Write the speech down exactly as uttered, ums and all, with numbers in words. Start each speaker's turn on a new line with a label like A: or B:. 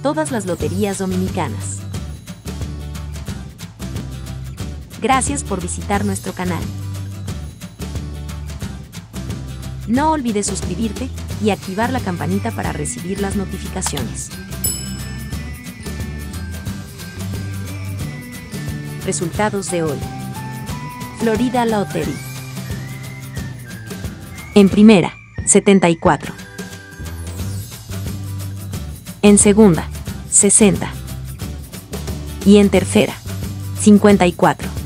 A: todas las loterías dominicanas. Gracias por visitar nuestro canal. No olvides suscribirte y activar la campanita para recibir las notificaciones. Resultados de hoy. Florida Lottery. En primera, setenta y cuatro. En segunda, sesenta. Y en tercera, cincuenta y cuatro.